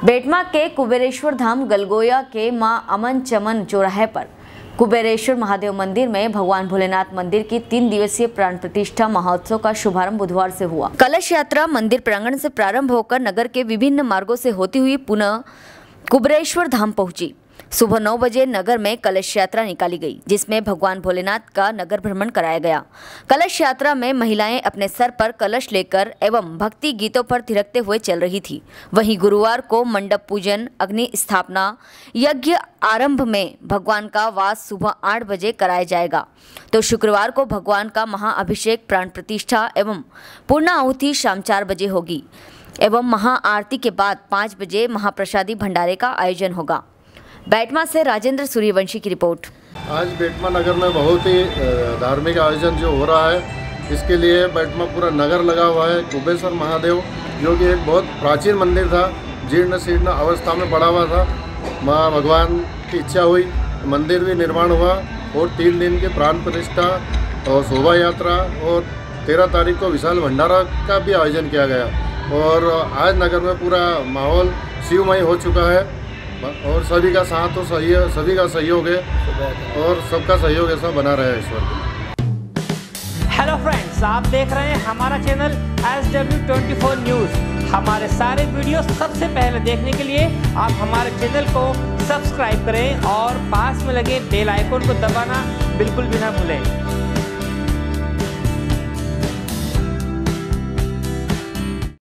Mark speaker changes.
Speaker 1: बेटमा के कुबेरेश्वर धाम गलगोया के मां अमन चमन चौराहे पर कुबेरेश्वर महादेव मंदिर में भगवान भोलेनाथ मंदिर की 3 दिवसीय प्राण प्रतिष्ठा महोत्सव का शुभारंभ बुधवार से हुआ। कलश यात्रा मंदिर प्रांगण से प्रारंभ होकर नगर के विभिन्न मार्गों से होती हुई पुनः कुबेरेश्वर धाम पहुंची। सुबह 9 बजे नगर में कलश यात्रा निकाली गई, जिसमें भगवान भोलेनाथ का नगर भ्रमण कराया गया। कलश यात्रा में महिलाएं अपने सर पर कलश लेकर एवं भक्ति गीतों पर थिरकते हुए चल रही थी। वहीं गुरुवार को मंडप पूजन, अग्नि स्थापना, यज्ञ आरंभ में भगवान का वास सुबह 8 बजे कराया जाएगा, तो शुक्रवार को भगवान का महाअभिषेक, प्राण प्रतिष्ठा एवं पूर्णाहुति शाम 4 बजे होगी एवं महाआरती के बाद 5 बजे महाप्रसादी भंडारे का आयोजन होगा। बेटमा से राजेंद्र सूर्यवंशी की रिपोर्ट।
Speaker 2: आज बेटमा नगर में बहुत ही धार्मिक आयोजन जो हो रहा है, इसके लिए बेटमा पूरा नगर लगा हुआ है। कुबेरेश्वर महादेव जो कि एक बहुत प्राचीन मंदिर था, जीर्ण शीर्ण अवस्था में पड़ा हुआ था। माँ भगवान की इच्छा हुई, मंदिर भी निर्माण हुआ और 3 दिन की प्राण प्रतिष्ठा और शोभा यात्रा और 13 तारीख को विशाल भंडारा का भी आयोजन किया गया। और आज नगर में पूरा माहौल शिवमय हो चुका है और सभी का साथ तो सही है, सभी का सहयोग है और सबका सहयोग ऐसा बना रहे ईश्वर।
Speaker 3: हेलो फ्रेंड्स, आप देख रहे हैं हमारा चैनल SW24 न्यूज़। हमारे सारे वीडियो सबसे पहले देखने के लिए आप हमारे चैनल को सब्सक्राइब करें और पास में लगे बेल आइकन को दबाना बिल्कुल भी ना भूलें।